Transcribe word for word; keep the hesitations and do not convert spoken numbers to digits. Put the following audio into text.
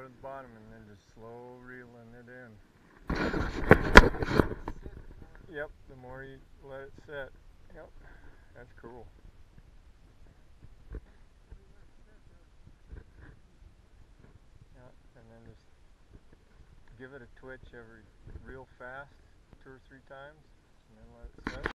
to the bottom and then just slow reeling it in. Yep, the more you let it set. Yep, that's cool. Yep, and then just give it a twitch every real fast, two or three times, and then let it set.